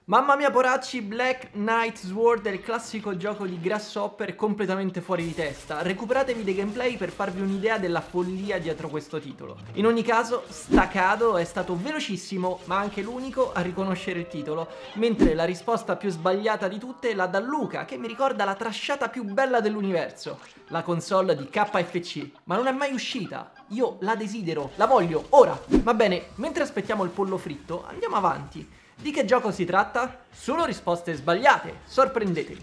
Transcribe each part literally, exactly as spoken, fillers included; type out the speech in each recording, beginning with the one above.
Mamma mia poracci, Black Knight Sword è il classico gioco di Grasshopper completamente fuori di testa. Recuperatevi dei gameplay per farvi un'idea della follia dietro questo titolo. In ogni caso, Staccato è stato velocissimo, ma anche l'unico a riconoscere il titolo, mentre la risposta più sbagliata di tutte la dà Luca, che mi ricorda la trasciata più bella dell'universo, la console di K F C. Ma non è mai uscita. Io la desidero, la voglio, ora! Va bene, mentre aspettiamo il pollo fritto, andiamo avanti. Di che gioco si tratta? Solo risposte sbagliate, sorprendetevi.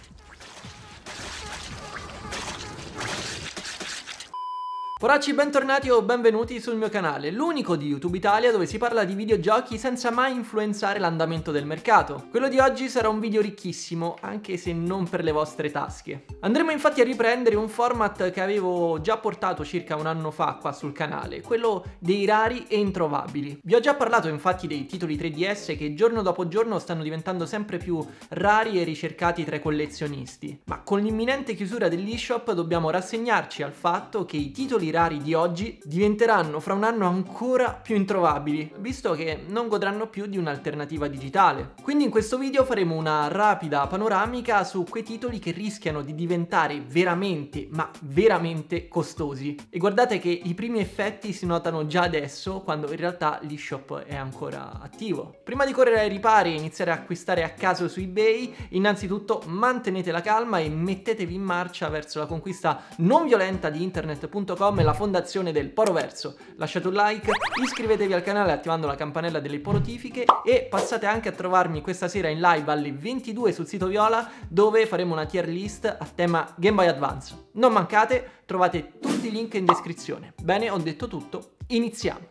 Foracci, bentornati o benvenuti sul mio canale, l'unico di YouTube Italia dove si parla di videogiochi senza mai influenzare l'andamento del mercato. Quello di oggi sarà un video ricchissimo, anche se non per le vostre tasche. Andremo infatti a riprendere un format che avevo già portato circa un anno fa qua sul canale, quello dei rari e introvabili. Vi ho già parlato infatti dei titoli tre D S che giorno dopo giorno stanno diventando sempre più rari e ricercati tra i collezionisti. Ma con l'imminente chiusura dell'eShop dobbiamo rassegnarci al fatto che i titoli rari di oggi diventeranno fra un anno ancora più introvabili, visto che non godranno più di un'alternativa digitale. Quindi in questo video faremo una rapida panoramica su quei titoli che rischiano di diventare veramente, ma veramente costosi. E guardate che i primi effetti si notano già adesso, quando in realtà l'eShop è ancora attivo. Prima di correre ai ripari e iniziare a acquistare a caso su eBay, innanzitutto mantenete la calma e mettetevi in marcia verso la conquista non violenta di internet punto com e la fondazione del Poroverso. Lasciate un like, iscrivetevi al canale attivando la campanella delle notifiche e passate anche a trovarmi questa sera in live alle ventidue sul sito Viola, dove faremo una tier list a tema Game Boy Advance. Non mancate, trovate tutti i link in descrizione. Bene, ho detto tutto, iniziamo!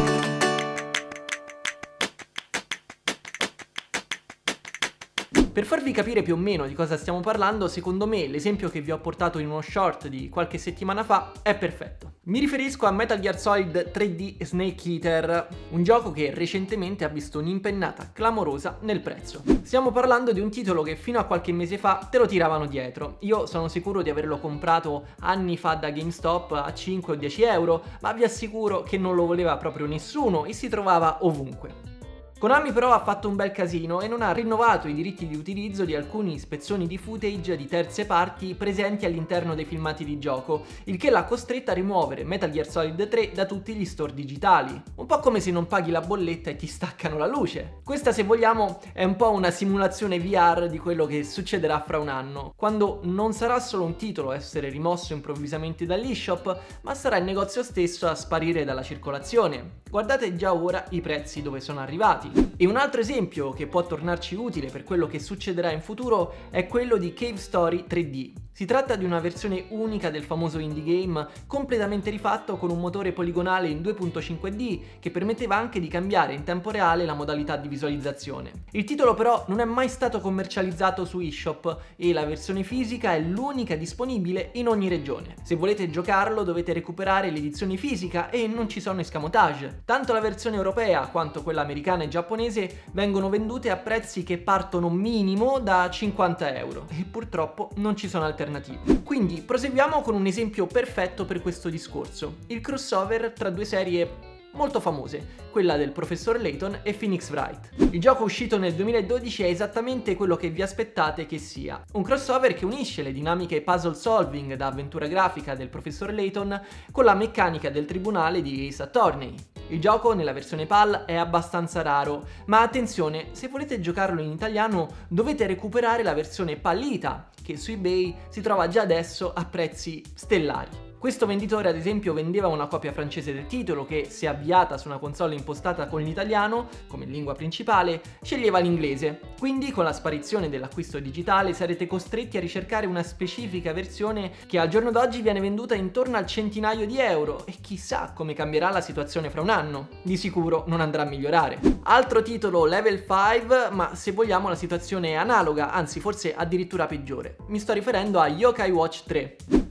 Per farvi capire più o meno di cosa stiamo parlando, secondo me l'esempio che vi ho portato in uno short di qualche settimana fa è perfetto. Mi riferisco a Metal Gear Solid tre D Snake Eater, un gioco che recentemente ha visto un'impennata clamorosa nel prezzo. Stiamo parlando di un titolo che fino a qualche mese fa te lo tiravano dietro. Io sono sicuro di averlo comprato anni fa da GameStop a cinque o dieci euro, ma vi assicuro che non lo voleva proprio nessuno e si trovava ovunque. Konami però ha fatto un bel casino e non ha rinnovato i diritti di utilizzo di alcuni spezzoni di footage di terze parti presenti all'interno dei filmati di gioco, il che l'ha costretta a rimuovere Metal Gear Solid tre da tutti gli store digitali. Un po' come se non paghi la bolletta e ti staccano la luce. Questa, se vogliamo, è un po' una simulazione V R di quello che succederà fra un anno, quando non sarà solo un titolo a essere rimosso improvvisamente dall'eShop, ma sarà il negozio stesso a sparire dalla circolazione. Guardate già ora i prezzi dove sono arrivati. E un altro esempio che può tornarci utile per quello che succederà in futuro è quello di Cave Story tre D. Si tratta di una versione unica del famoso indie game, completamente rifatto con un motore poligonale in due punto cinque D che permetteva anche di cambiare in tempo reale la modalità di visualizzazione. Il titolo però non è mai stato commercializzato su eShop e la versione fisica è l'unica disponibile in ogni regione. Se volete giocarlo dovete recuperare l'edizione fisica e non ci sono escamotage. Tanto la versione europea quanto quella americana e giapponese vengono vendute a prezzi che partono minimo da cinquanta euro e purtroppo non ci sono alternative. Quindi proseguiamo con un esempio perfetto per questo discorso, il crossover tra due serie molto famose, quella del Professor Layton e Phoenix Wright. Il gioco uscito nel duemiladodici è esattamente quello che vi aspettate che sia, un crossover che unisce le dinamiche puzzle solving da avventura grafica del Professor Layton con la meccanica del tribunale di Ace Attorney. Il gioco nella versione P A L è abbastanza raro, ma attenzione, se volete giocarlo in italiano dovete recuperare la versione Pallita, che su eBay si trova già adesso a prezzi stellari. Questo venditore ad esempio vendeva una copia francese del titolo che, se avviata su una console impostata con l'italiano come lingua principale, sceglieva l'inglese. Quindi con la sparizione dell'acquisto digitale sarete costretti a ricercare una specifica versione che al giorno d'oggi viene venduta intorno al centinaio di euro e chissà come cambierà la situazione fra un anno. Di sicuro non andrà a migliorare. Altro titolo Level cinque, ma se vogliamo la situazione è analoga, anzi forse addirittura peggiore. Mi sto riferendo a Yokai Watch tre.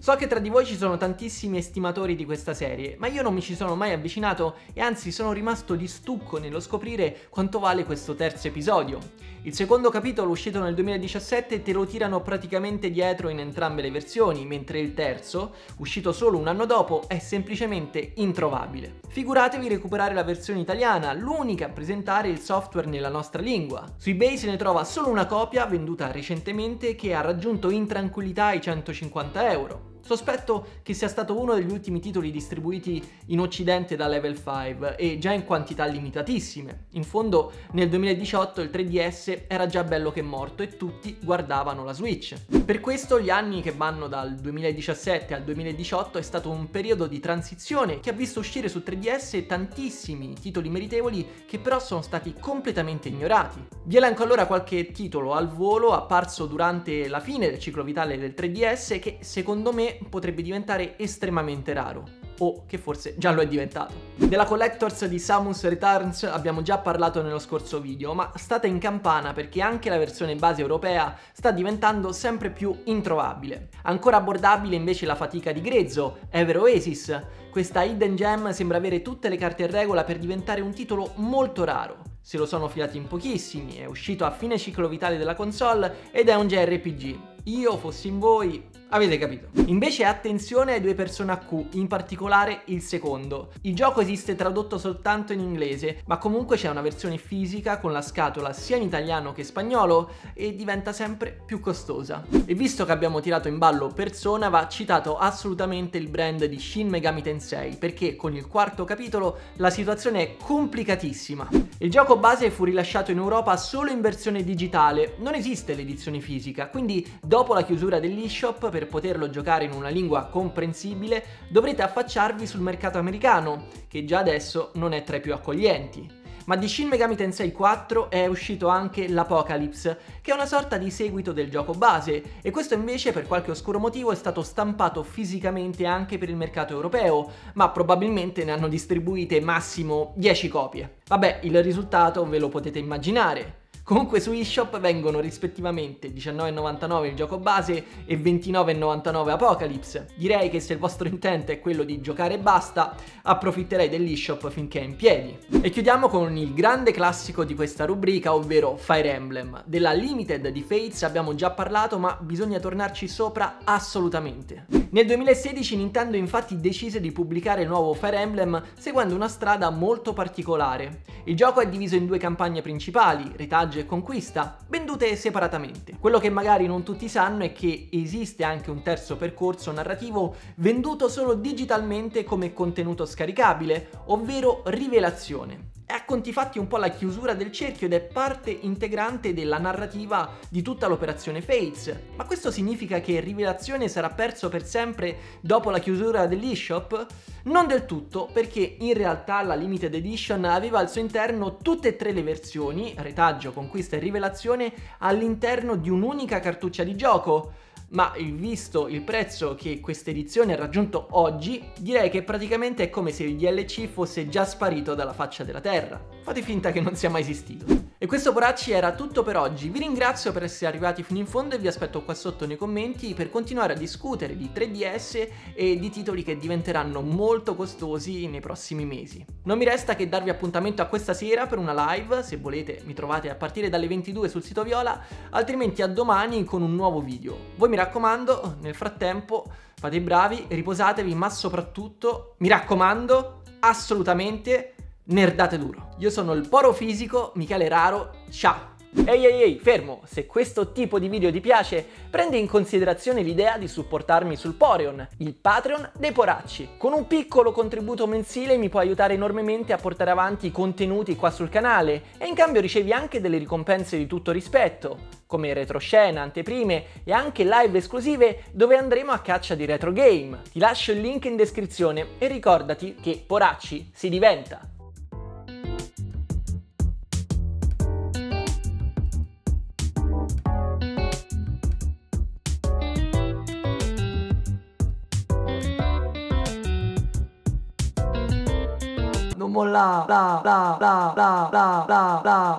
So che tra di voi ci sono tantissimi estimatori di questa serie, ma io non mi ci sono mai avvicinato e anzi sono rimasto di stucco nello scoprire quanto vale questo terzo episodio. Il secondo capitolo, uscito nel duemiladiciassette, te lo tirano praticamente dietro in entrambe le versioni, mentre il terzo, uscito solo un anno dopo, è semplicemente introvabile. Figuratevi recuperare la versione italiana, l'unica a presentare il software nella nostra lingua. Su eBay se ne trova solo una copia venduta recentemente che ha raggiunto in tranquillità i centocinquanta euro. Sospetto che sia stato uno degli ultimi titoli distribuiti in occidente da Level cinque e già in quantità limitatissime. In fondo nel duemiladiciotto il tre D S era già bello che morto e tutti guardavano la Switch. Per questo gli anni che vanno dal duemiladiciassette al duemiladiciotto è stato un periodo di transizione che ha visto uscire su tre D S tantissimi titoli meritevoli che però sono stati completamente ignorati. Vi elenco allora qualche titolo al volo apparso durante la fine del ciclo vitale del tre D S che secondo me potrebbe diventare estremamente raro. O che forse già lo è diventato. Della Collectors di Samus Returns abbiamo già parlato nello scorso video, ma state in campana perché anche la versione base europea sta diventando sempre più introvabile. Ancora abbordabile invece la fatica di grezzo, Ever Oasis. Questa hidden gem sembra avere tutte le carte in regola per diventare un titolo molto raro. Se lo sono filati in pochissimi, è uscito a fine ciclo vitale della console ed è un J R P G. Io fossi in voi, avete capito. Invece attenzione ai due Persona Q, in particolare il secondo. Il gioco esiste tradotto soltanto in inglese, ma comunque c'è una versione fisica con la scatola sia in italiano che spagnolo e diventa sempre più costosa. E visto che abbiamo tirato in ballo Persona, va citato assolutamente il brand di Shin Megami Tensei, perché con il quarto capitolo la situazione è complicatissima. Il gioco base fu rilasciato in Europa solo in versione digitale, non esiste l'edizione fisica, quindi dopo la chiusura dell'eShop, per poterlo giocare in una lingua comprensibile, dovrete affacciarvi sul mercato americano, che già adesso non è tra i più accoglienti. Ma di Shin Megami Tensei quattro è uscito anche l'Apocalypse, che è una sorta di seguito del gioco base, e questo invece per qualche oscuro motivo è stato stampato fisicamente anche per il mercato europeo, ma probabilmente ne hanno distribuite massimo dieci copie. Vabbè, il risultato ve lo potete immaginare. Comunque su eShop vengono rispettivamente diciannove e novantanove il gioco base e ventinove e novantanove Apocalypse. Direi che se il vostro intento è quello di giocare e basta, approfitterei dell'eShop finché è in piedi. E chiudiamo con il grande classico di questa rubrica, ovvero Fire Emblem. Della Limited di Fates abbiamo già parlato, ma bisogna tornarci sopra assolutamente. Nel duemilasedici Nintendo infatti decise di pubblicare il nuovo Fire Emblem seguendo una strada molto particolare. Il gioco è diviso in due campagne principali, Retaggio e Conquista, vendute separatamente. Quello che magari non tutti sanno è che esiste anche un terzo percorso narrativo venduto solo digitalmente come contenuto scaricabile, ovvero Rivelazione. È a conti fatti un po' la chiusura del cerchio ed è parte integrante della narrativa di tutta l'operazione Fates. Ma questo significa che Rivelazione sarà perso per sempre dopo la chiusura dell'eShop? Non del tutto, perché in realtà la Limited Edition aveva al suo interno tutte e tre le versioni, Retaggio, Conquista e Rivelazione, all'interno di un'unica cartuccia di gioco. Ma visto il prezzo che questa edizione ha raggiunto oggi, direi che praticamente è come se il D L C fosse già sparito dalla faccia della terra. Fate finta che non sia mai esistito. E questo poracci era tutto per oggi. Vi ringrazio per essere arrivati fino in fondo e vi aspetto qua sotto nei commenti per continuare a discutere di tre D S e di titoli che diventeranno molto costosi nei prossimi mesi. Non mi resta che darvi appuntamento a questa sera per una live, se volete mi trovate a partire dalle ventidue sul sito Viola, altrimenti a domani con un nuovo video. Voi mi raccomando, nel frattempo fate i bravi, riposatevi, ma soprattutto, mi raccomando, assolutamente nerdate duro. Io sono il Poro Fisico, Michele Raro, ciao! Ehi ehi ehi, fermo! Se questo tipo di video ti piace, prendi in considerazione l'idea di supportarmi sul Poreon, il Patreon dei poracci. Con un piccolo contributo mensile mi puoi aiutare enormemente a portare avanti i contenuti qua sul canale e in cambio ricevi anche delle ricompense di tutto rispetto, come retroscena, anteprime e anche live esclusive dove andremo a caccia di retro game. Ti lascio il link in descrizione e ricordati che poracci si diventa. Non molla, la, la, la, la, la, la, la.